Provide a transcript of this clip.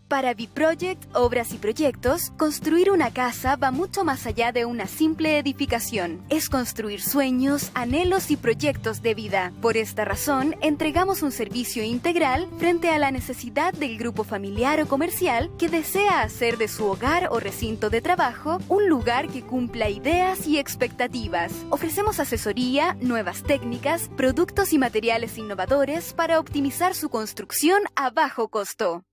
Para V-Project, Obras y Proyectos, construir una casa va mucho más allá de una simple edificación. Es construir sueños, anhelos y proyectos de vida. Por esta razón, entregamos un servicio integral frente a la necesidad del grupo familiar o comercial que desea hacer de su hogar o recinto de trabajo un lugar que cumpla ideas y expectativas. Ofrecemos asesoría, nuevas técnicas, productos y materiales innovadores para optimizar su construcción a bajo costo.